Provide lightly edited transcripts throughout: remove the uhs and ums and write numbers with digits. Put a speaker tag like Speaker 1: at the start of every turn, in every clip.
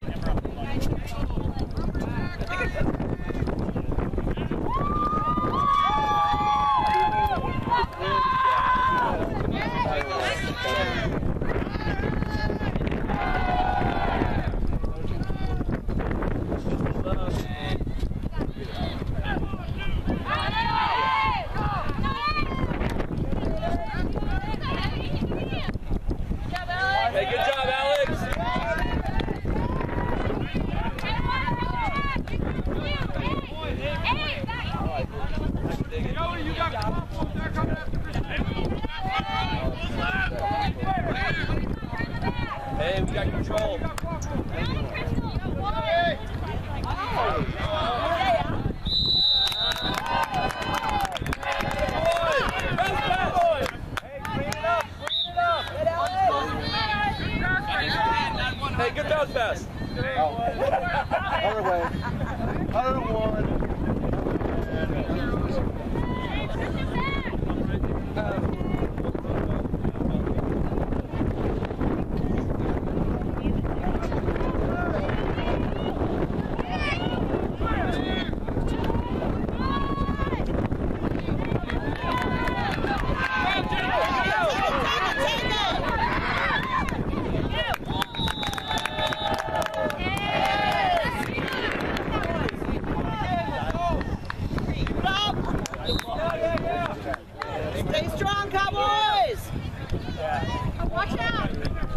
Speaker 1: Hey, we got control. Hey, good bounce pass.
Speaker 2: Other way. 101.
Speaker 3: Stay strong, Cowboys! Watch out!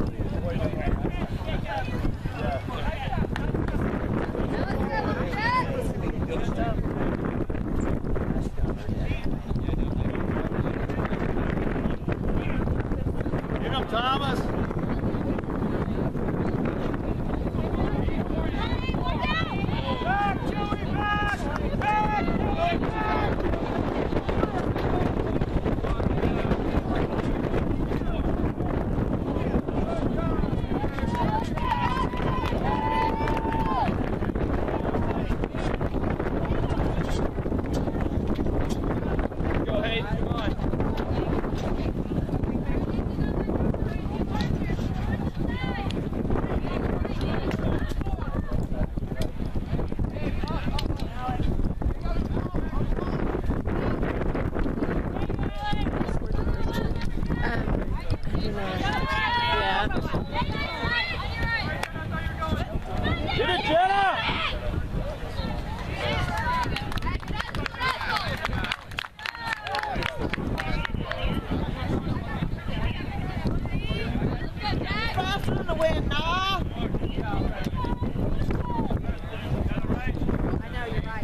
Speaker 2: Get him, Thomas!
Speaker 1: Get it, Jenna!
Speaker 3: Faster than the wind, nah! I know, you're right.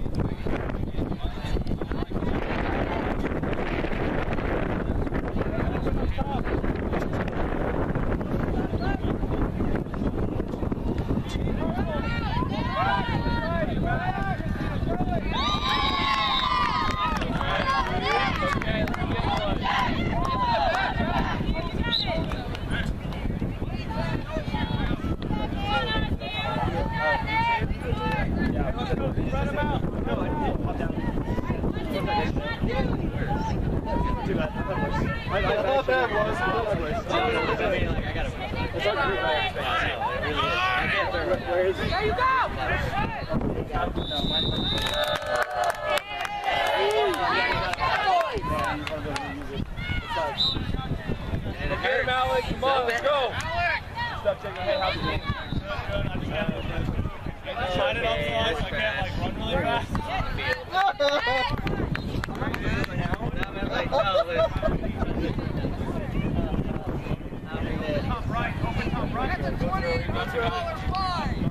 Speaker 3: There you go!
Speaker 1: Get him, Alex. Come on, let's go. Stop taking head. How's the game?
Speaker 4: I tried it on the so I can't run really fast. Top right, open top right. That's a $20 fine.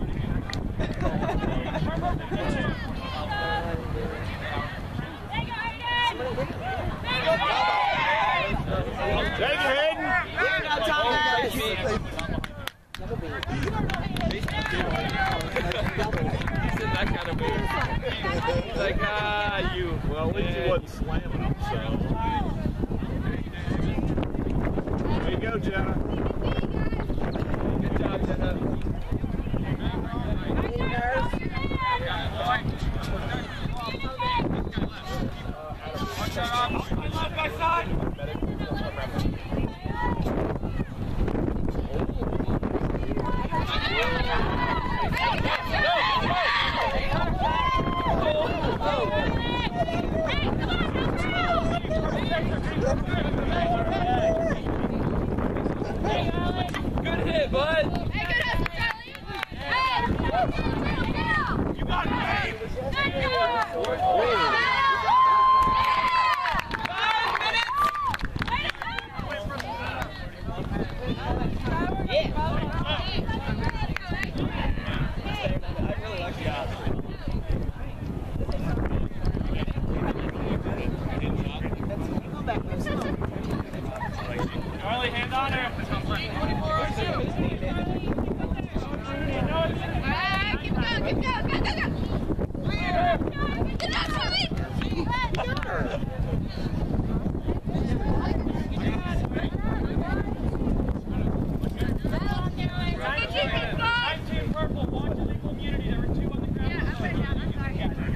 Speaker 2: Take it, Hayden!
Speaker 3: Here you go, Thomas!
Speaker 1: That kind of move. He's like, you.
Speaker 2: Well, at least he wasn't slamming him, so. There you go, Jenna.
Speaker 1: Good job, Jenna.
Speaker 4: Side by side.
Speaker 1: Riley, hand on her.
Speaker 4: Alright, keep going, keep going, go, go, go! Get up, Riley!
Speaker 1: Purple, watch the community. There were 2 on the ground.
Speaker 4: Yeah, I'm right down, I'm sorry.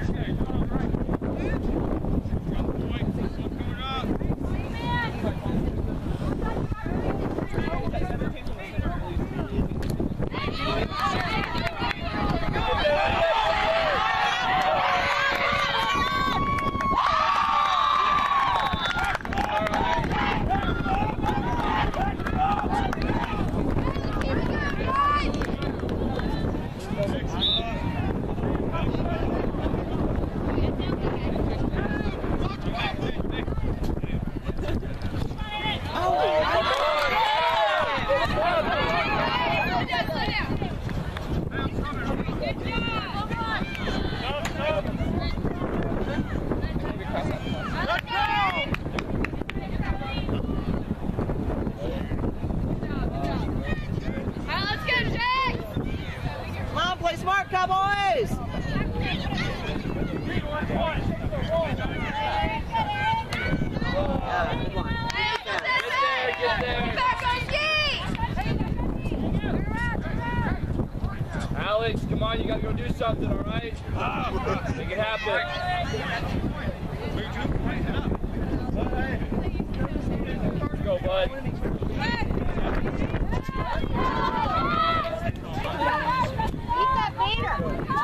Speaker 3: Play smart, Cowboys!
Speaker 4: Good one.
Speaker 1: Get there.
Speaker 4: Back on
Speaker 1: Alex, come on, you gotta go do something, all right? Make it happen. Let's go, bud.
Speaker 4: Keep that meter.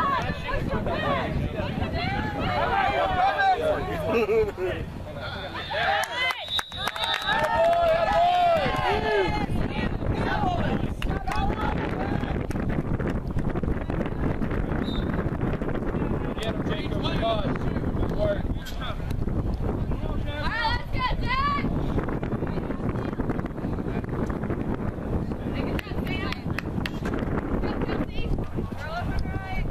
Speaker 1: Get him, Jacob. Come on. Good work.
Speaker 4: All right, let's go, Dad. Take it down, Sam. Go, Kelsey. Roll up and right.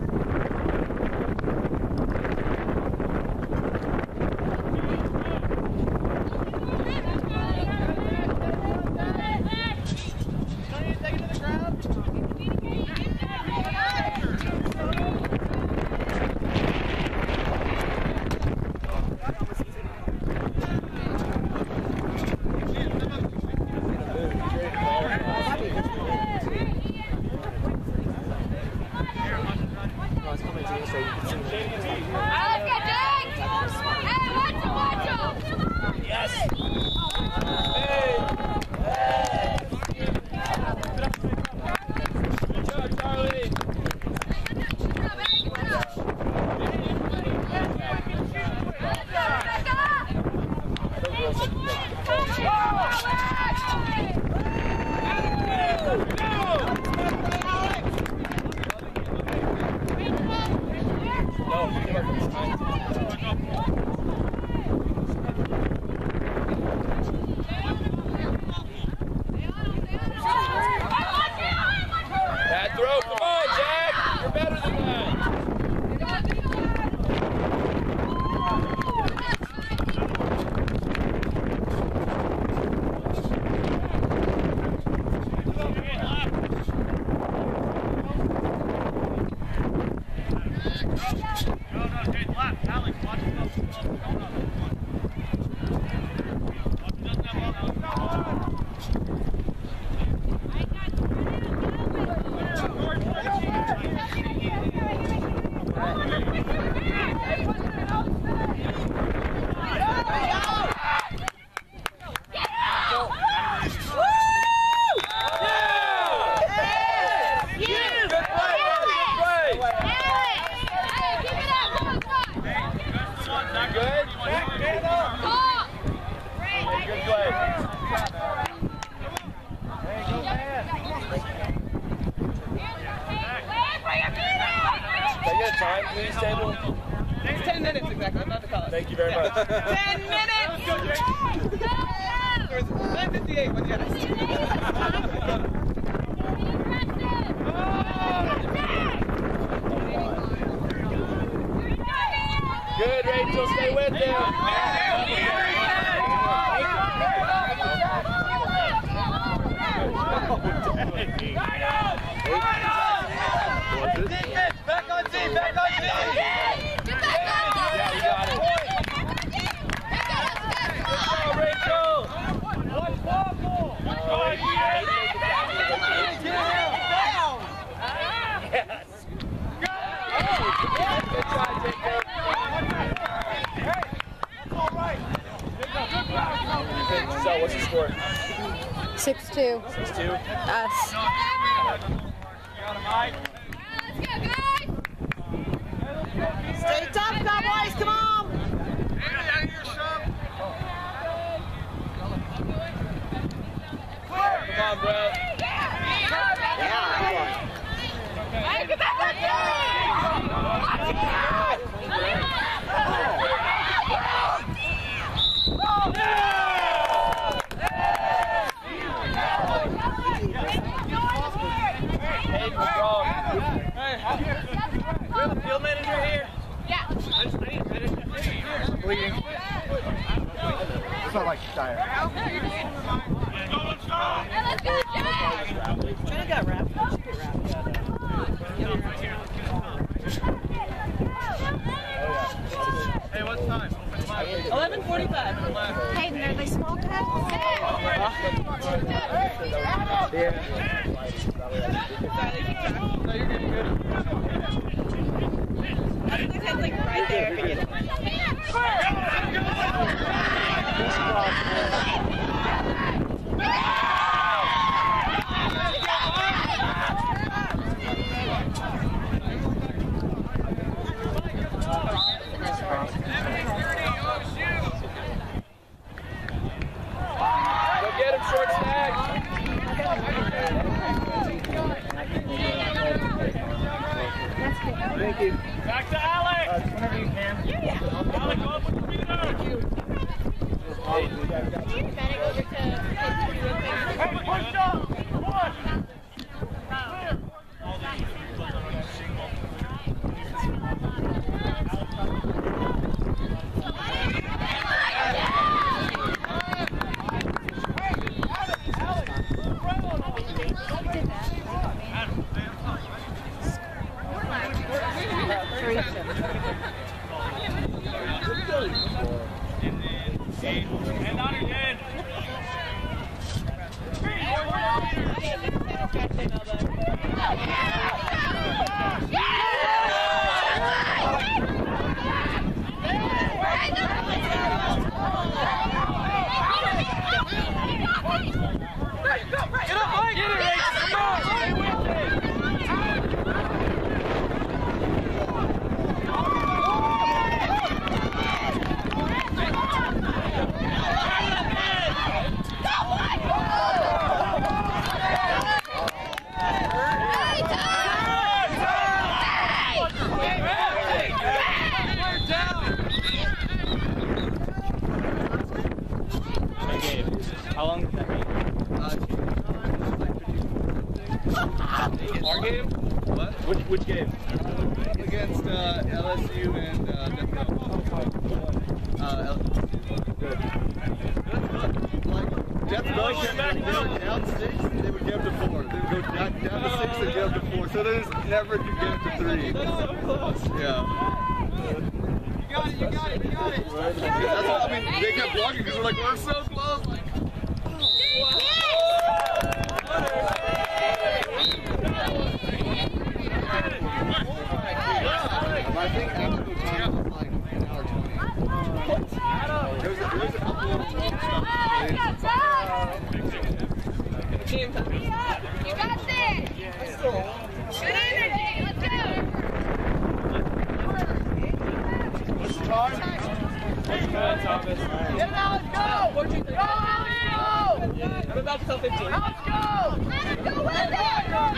Speaker 1: Bad throw. Come on, Jack. You're better than that. Time, please, table.
Speaker 3: It's 10 minutes exactly, I'm not the call.
Speaker 1: Thank you very much.
Speaker 3: 10 minutes! Go, Jake! There's 9:58 when you guys.
Speaker 1: Good, Rachel, stay with him. score?
Speaker 5: 6-2.
Speaker 1: 6-2.
Speaker 5: Us.
Speaker 4: Let's go, guys!
Speaker 3: Stay tough, Cowboys, come on!
Speaker 1: Come on, bro.
Speaker 4: Hey, get that back
Speaker 3: We have a field manager here.
Speaker 4: Yeah.
Speaker 3: Bleeding.
Speaker 2: It's not like dire.
Speaker 4: Hey, let's go, Jack!
Speaker 3: Kinda got wrapped.
Speaker 2: Hey, what's time?
Speaker 3: 11:45.
Speaker 5: Hayden, are they small cuts?
Speaker 3: No, you're getting good.
Speaker 5: It's like right there.
Speaker 1: Go get him, short stack.
Speaker 2: Thank you.
Speaker 1: Back to Alex.
Speaker 2: Whenever you can.
Speaker 1: Alex, go up with the leader.
Speaker 4: Hey, over to...
Speaker 1: Hey, push up. Push. And on your head. How long did that take? Our game?
Speaker 2: What? Which game?
Speaker 6: Against LSU and Death Row. Like, Death Row kept down 6, they would get up to 4. They would go down to 6 and get up to 4. So they just never could get up to 3.
Speaker 3: That's so close.
Speaker 6: Yeah.
Speaker 3: You got it.
Speaker 6: That's what, I mean, they kept blocking because we're like, we're so close. Like, I think after the time was like an hour 20. There's a couple of
Speaker 3: Team time.
Speaker 4: You got this! Good energy! Let's go!
Speaker 1: What's the time? What's good, Thomas?
Speaker 3: Get it out, let's go! 14. Go, Alex, go! I'm about to tell 15.
Speaker 4: Let's go! Let's go with it!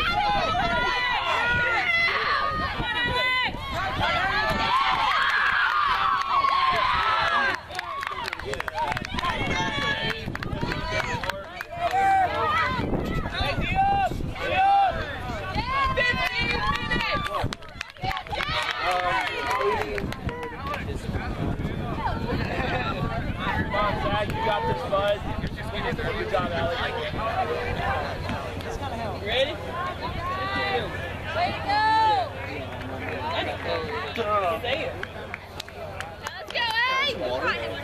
Speaker 1: You got this, bud. Good job, Alex.
Speaker 3: You ready?
Speaker 4: Way to go!
Speaker 3: Say it.
Speaker 4: Let's go, hey! Write him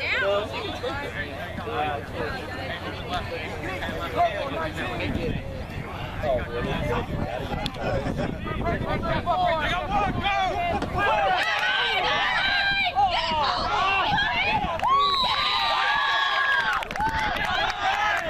Speaker 4: down.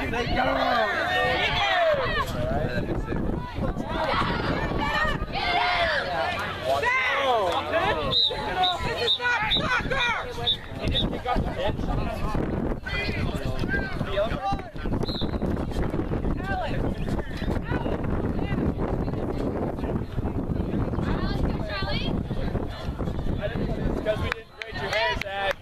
Speaker 3: This is not soccer!
Speaker 1: He didn't pick up the pitch. Because we didn't grade your hair, Zach.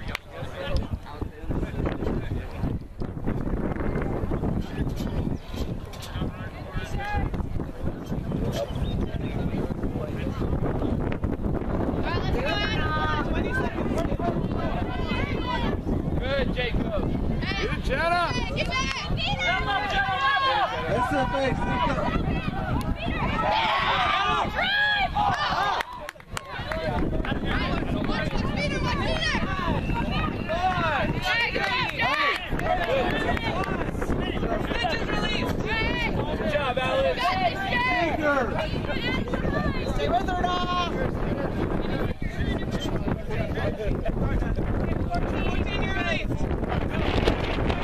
Speaker 1: Good, Jacob.
Speaker 6: Good, Jenna.
Speaker 4: Get back!
Speaker 6: That's the face.
Speaker 1: Good job, Alex.
Speaker 3: Stay with her now! 14-year release!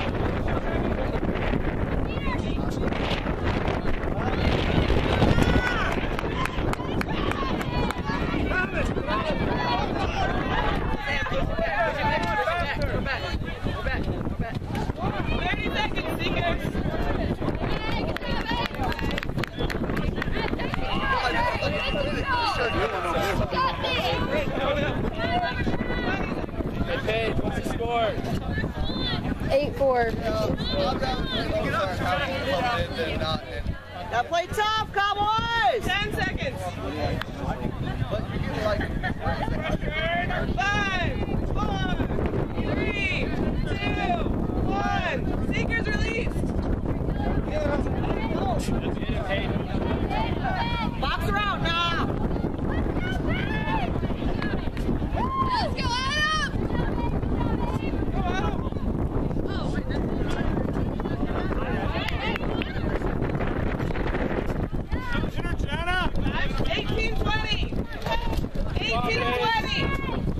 Speaker 1: Hey, Paige, what's the score?
Speaker 5: 8-4.
Speaker 3: Now play tough, Cowboys! 10 seconds! 5, 4, 3, 2, 1. Seekers released! Box around now!
Speaker 4: Let's go, Adam!
Speaker 3: Go Adam!
Speaker 4: Oh. 18-20! 18-20!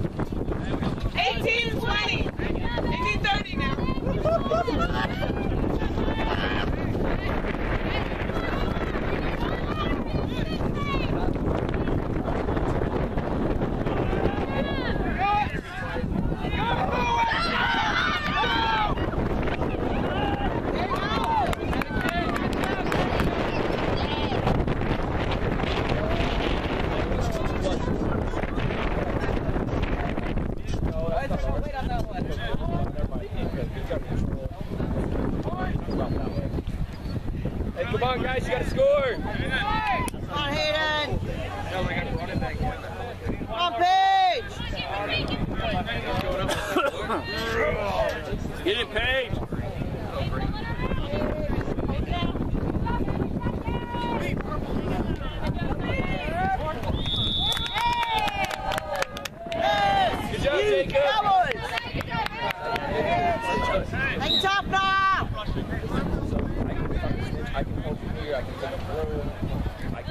Speaker 4: 18-20! 18-30 now!
Speaker 1: Hey, come on, guys, you gotta score.
Speaker 3: Come on, Hayden! Come on, Paige!
Speaker 1: Get it, Paige. Good job, Jacob.
Speaker 3: Cowboys! Hang tough now!
Speaker 1: I can hold you here, I can take a throw. I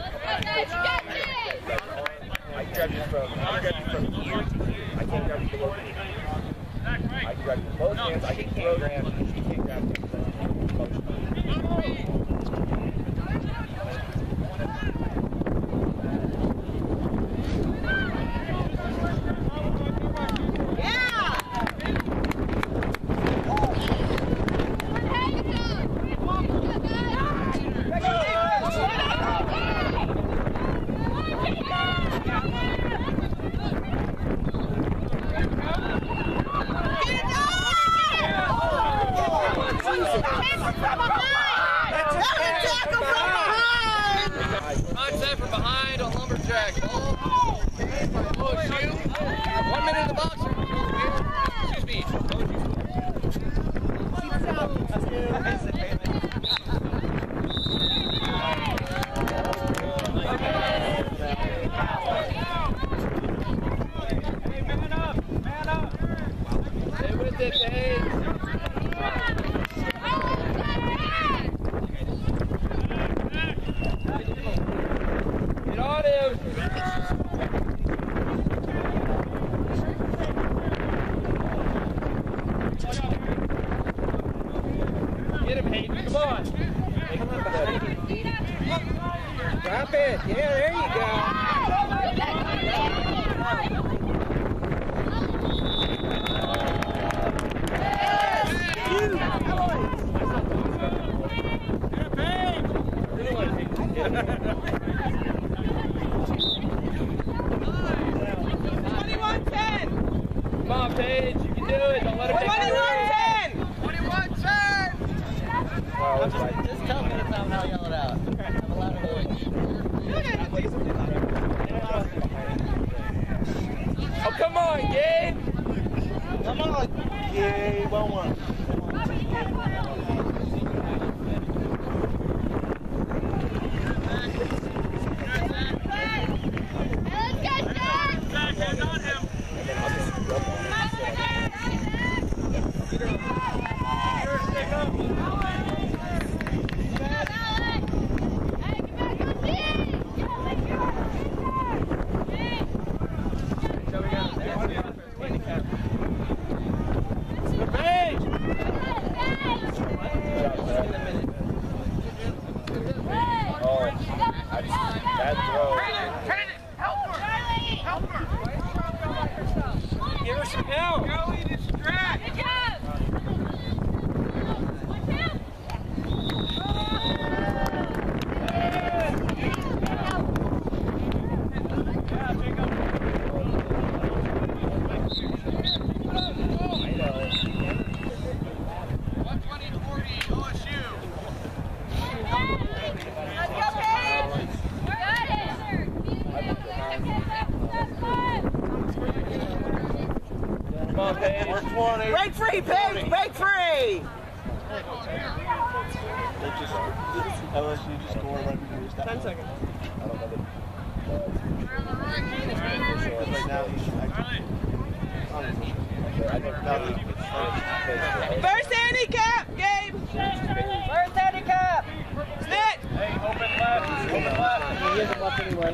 Speaker 1: can grab you from here to here. I can't grab you below here. I can grab you with both hands. I can throw your hands. You can't grab me. on. Drop it. Yeah, there you go. Come on, Paige, you can do it. Don't let it take
Speaker 3: 21-10!
Speaker 6: Just tell me the time and I'll yell it out. I'm allowed to voice.
Speaker 1: Oh, come on, Gabe.
Speaker 6: Come on, yay, 1-1.
Speaker 1: Give her some help.
Speaker 3: Joey, distract!
Speaker 4: Good job!
Speaker 1: Come on, Paige.
Speaker 6: 120.
Speaker 3: Break free, Paige! Break free!
Speaker 6: LSU just scored right before you stopped.
Speaker 3: 10 seconds.
Speaker 6: Right now, he's
Speaker 3: First handicap, Gabe! First handicap! Snit!
Speaker 2: Hey, open left. Open left.
Speaker 6: He is him up anyway.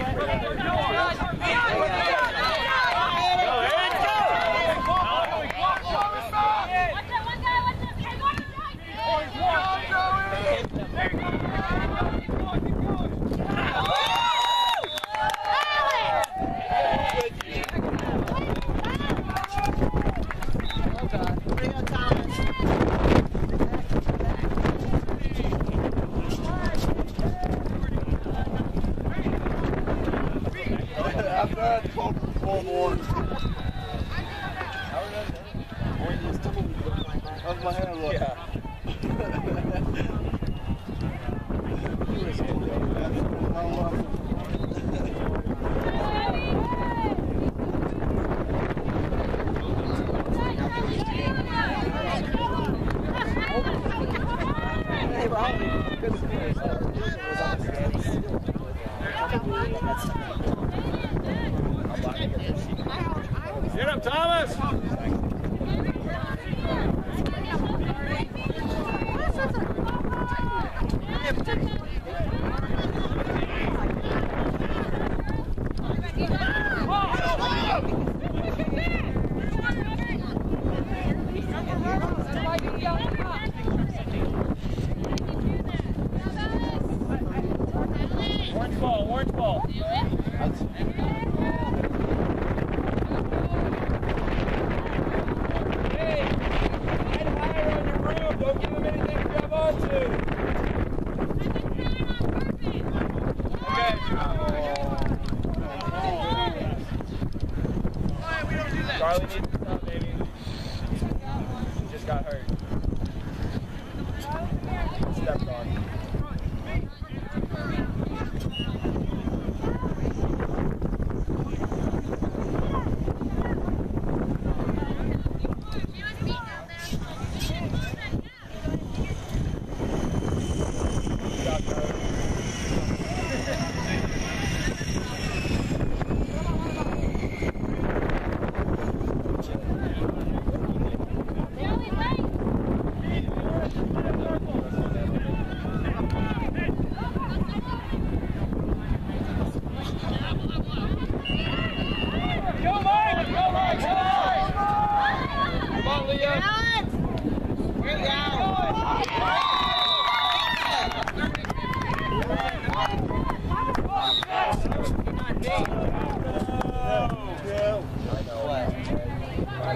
Speaker 6: After that, called full board. How's my hair look?
Speaker 1: Yeah.
Speaker 2: Get up, Thomas! Orange ball, orange ball. Hey, hide higher on your room. Don't give him anything to grab onto. Okay. Charlie needs to stop, baby. He just got hurt. Stepped on.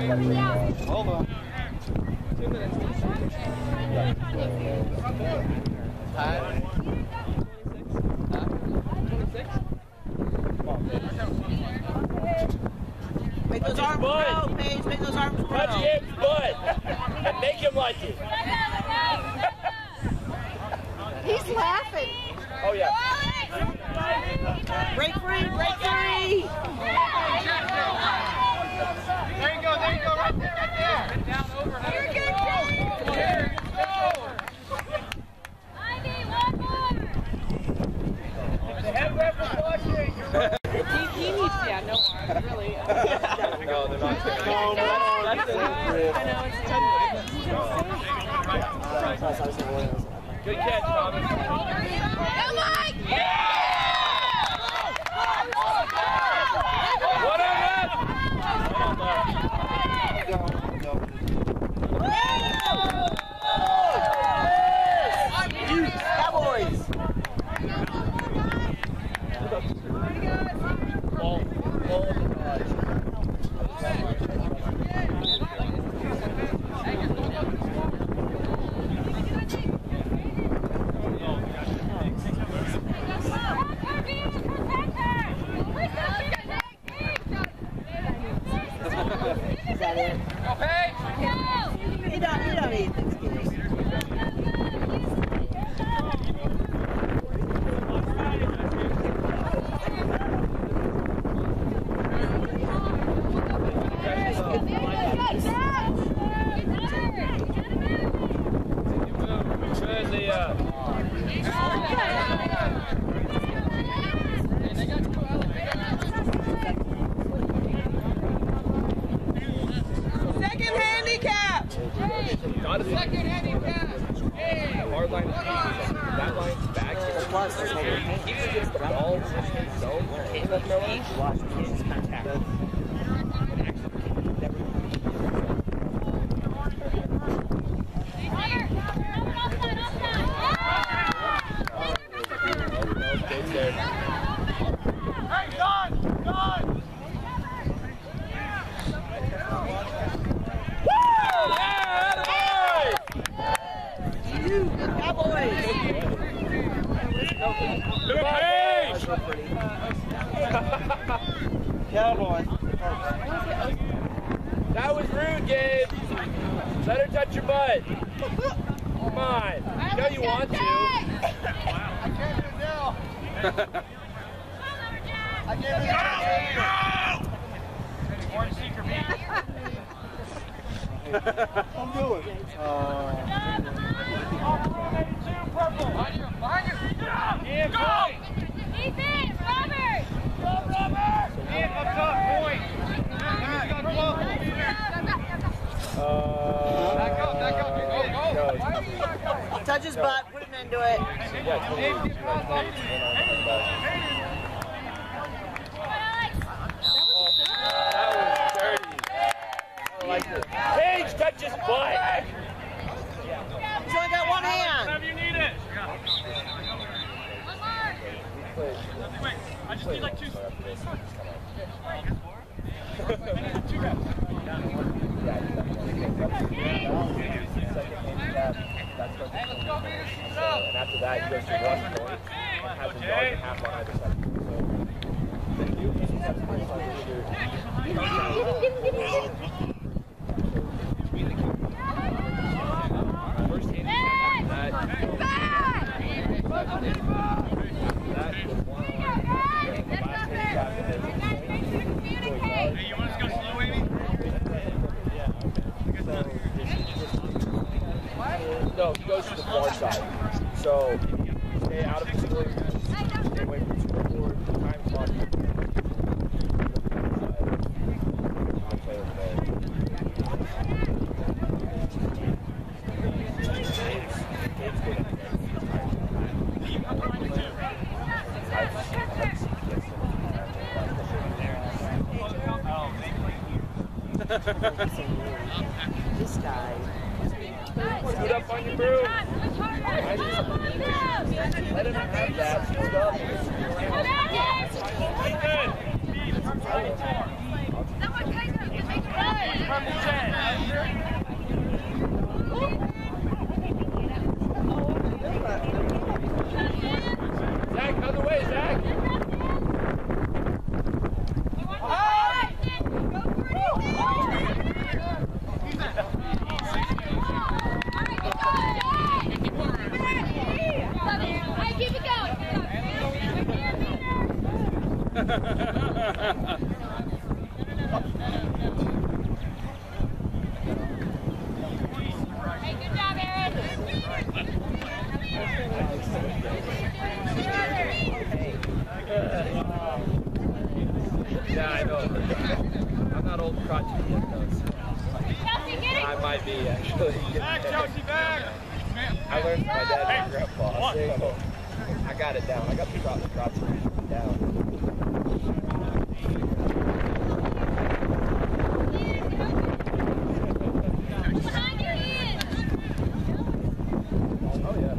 Speaker 6: Hold on.
Speaker 2: 2 minutes. Time. 26?
Speaker 7: Make those arms grow, Paige. Make those arms grow.
Speaker 2: Touch his butt and make him like it.
Speaker 5: He's laughing.
Speaker 2: Oh, yeah.
Speaker 7: Break free, break free.
Speaker 3: There you go, right there, right there. Get down over.
Speaker 4: You're good,
Speaker 3: Come here, go.
Speaker 4: Ivy, one more.
Speaker 2: The head ref is watching.
Speaker 5: He needs, yeah, no arms, really.
Speaker 2: No, they're not. Good catch, Thomas.
Speaker 4: Go, Mike!
Speaker 2: One on left.
Speaker 7: Cowboys. Is that it?
Speaker 3: Okay.
Speaker 7: You don't eat Thanksgiving. Second handicap.
Speaker 3: Second handicap.
Speaker 1: Our line is that line's back. He gets the ball in his zone. He's left no watch his contact.
Speaker 3: Hey, Don!
Speaker 7: Cowboys.
Speaker 6: Cowboy.
Speaker 2: That was rude, Gabe. Let her touch your butt. Come on. You know you want to.
Speaker 3: I can't do it now. I can't do it now. Orange seeker beat.
Speaker 6: I'm doing.
Speaker 3: Behind you. Yeah, go!
Speaker 4: Ethan, Robert!
Speaker 3: Yeah, up top, point. Back up, go.
Speaker 7: Touch his butt. Put him into it.
Speaker 2: Paige, touch his butt.
Speaker 7: He's only got one hand.
Speaker 3: Whenever you need it. I just need like 2. Hey, let's go, Venus.
Speaker 1: And after that, he goes to rush point and has a yard and a half on either side. So then you just have to play on either. First hand, that was one.
Speaker 3: Hey, you want us to go slow, Amy?
Speaker 1: No, he goes to the far side. So stay out of the score. Stay away from the scoreboard. Time clock.
Speaker 7: This guy.
Speaker 2: Scoot up on your broom.
Speaker 1: Let him have that stuff.
Speaker 4: Someone take it.
Speaker 2: I'm not old and crotchety yet, though.
Speaker 4: Chelsea, get it!
Speaker 2: I might be, actually.
Speaker 3: Back, Chelsea, back!
Speaker 2: I learned from my dad and grandpa, so I got it down. I got the crotchety down.
Speaker 4: Behind your ears!
Speaker 2: Oh, yeah.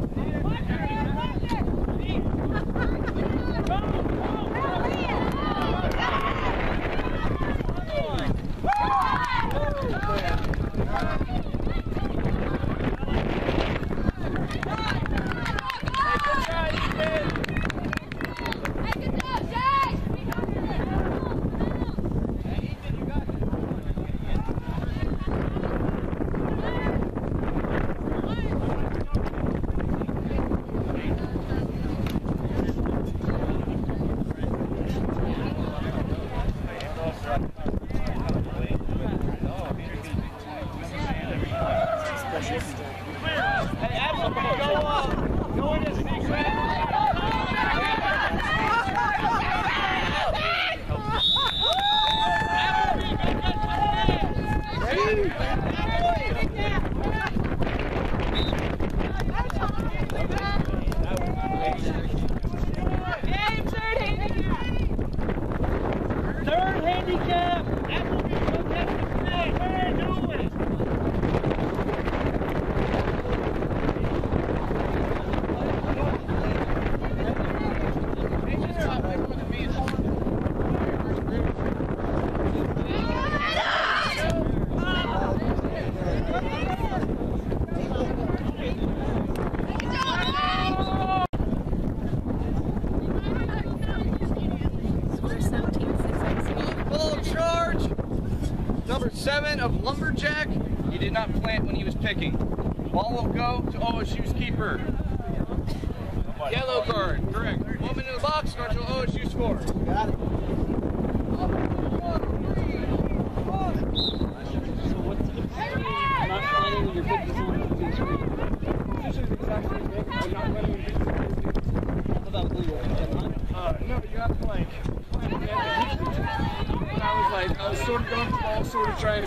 Speaker 3: Number 7 of Lumberjack, he did not plant when he was picking. Ball will go to OSU's keeper. Yellow card, correct. Woman in the box starts with OSU score.
Speaker 7: Got it.
Speaker 8: Not planning when you're putting this on the screen. Usually the exact same thing. I'm not planning when you're putting this on. How about blue one? No, you have blank. And I was sort of going for the ball, sort of trying to.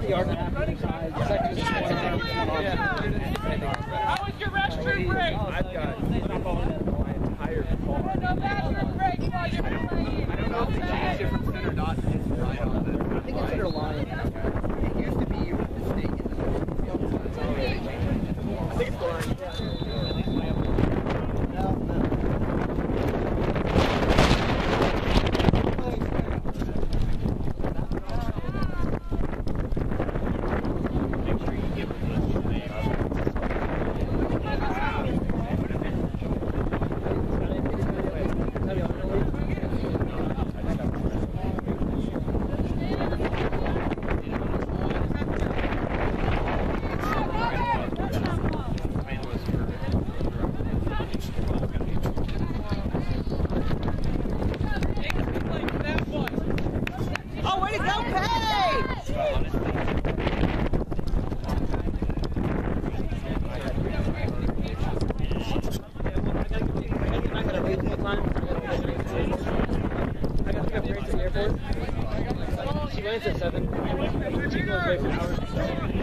Speaker 8: a yard and a half inside. Second is one
Speaker 2: How was your restroom break? I've got my entire car. I don't know if it's different fit or not. It's right on it.
Speaker 8: I think it's under line.
Speaker 6: It used to be you would stay in the field.
Speaker 8: I think it's line.
Speaker 7: Oh, way to go, Paige!
Speaker 8: I got to pick up Grace at the airport. She lands at 7. She goes away for hours. It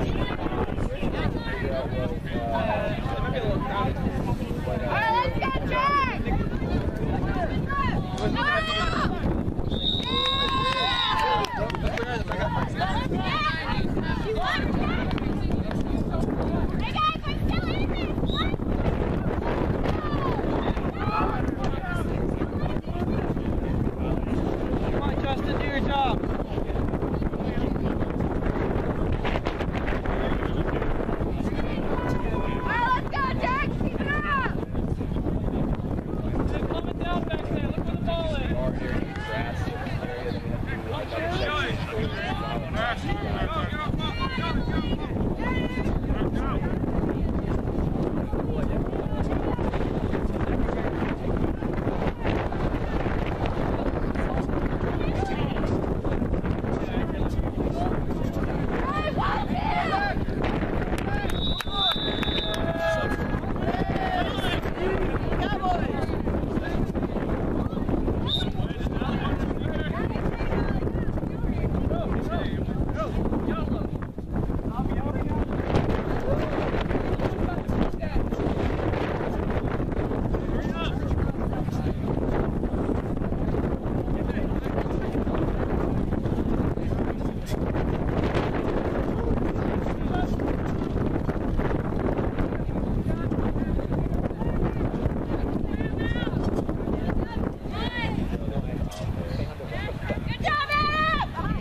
Speaker 8: might be a little crowded.
Speaker 4: Alright, let's get Jack! Hey guys, we're still in this!
Speaker 8: Come on, Justin, do your job.
Speaker 4: Alright, let's go, Jack! Keep it up!
Speaker 8: They're coming down back there. Look where the ball is.
Speaker 4: Good job, Adam!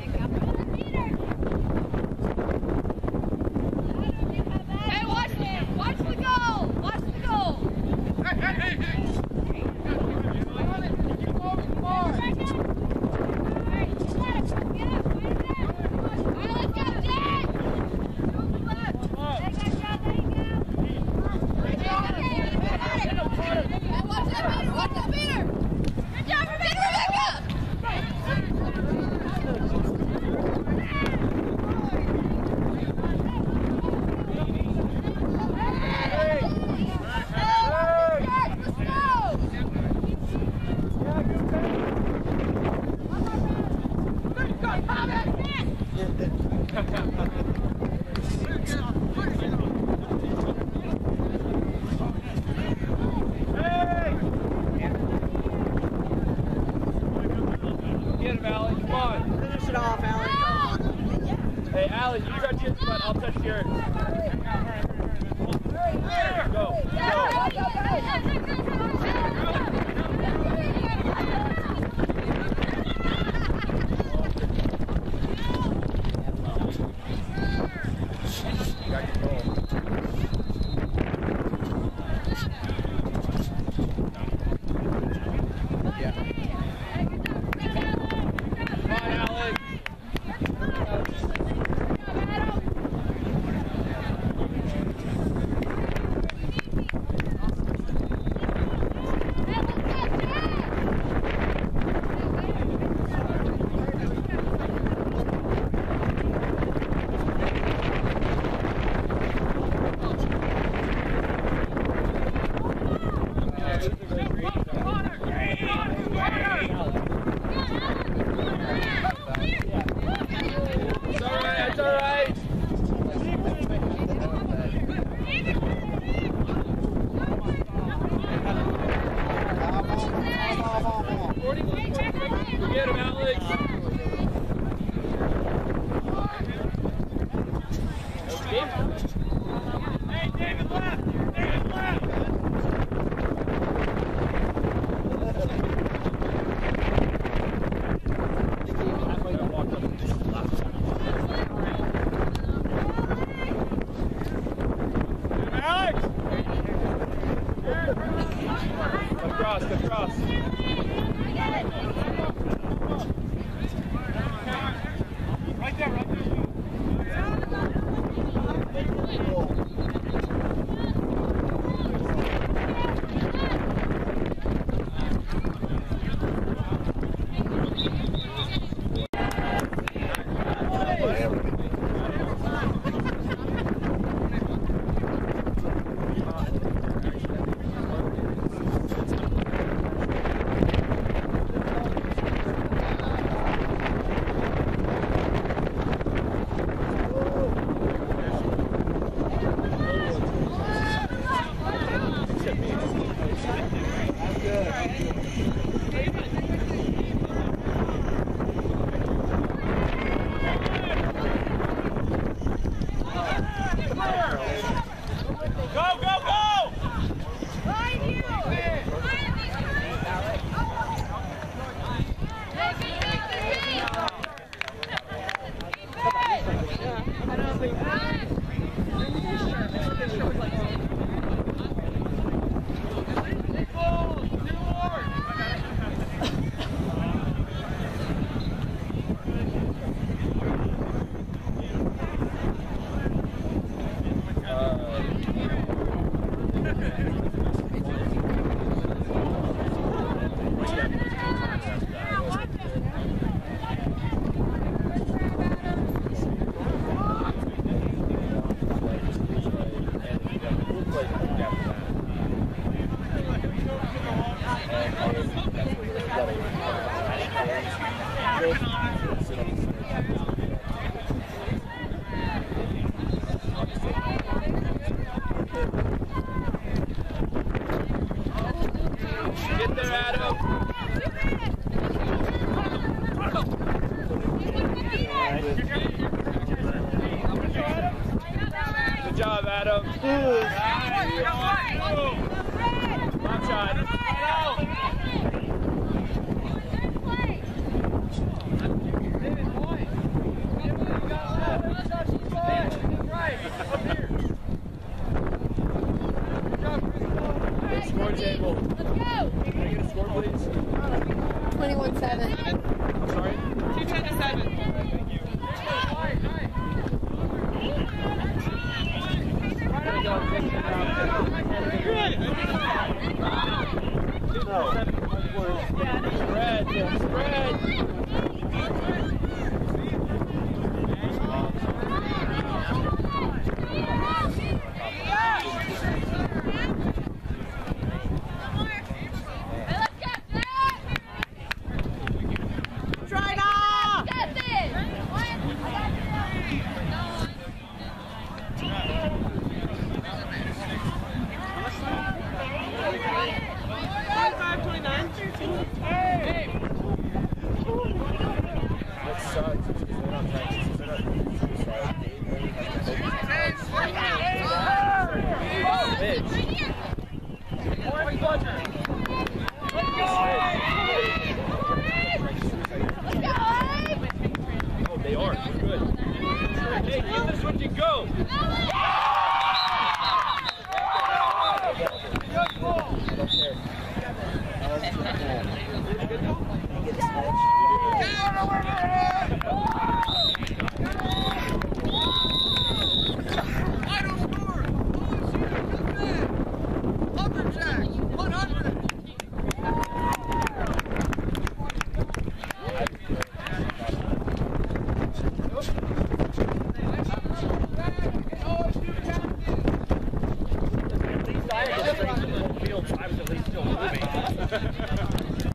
Speaker 4: Hey, watch him! Watch the goal! Watch the goal! Watch the speeder! Good job, Rebecca!
Speaker 2: Get him, Allie. Come on.
Speaker 7: Finish it off, Alan.
Speaker 2: Hey, Allie, you touch his butt. I'll touch yours. Hey, David left! David left! Alex! Across, across. Right there, right there. Get there, Adam. Good job, Adam. Long shot. Score table.
Speaker 4: Let's go.
Speaker 2: Can I get a score, please?
Speaker 5: 21-7.
Speaker 2: I'm sorry?
Speaker 5: 2-10-7.
Speaker 2: Spread. Spread. They are. Good. Hey, get this one to go. Good ball.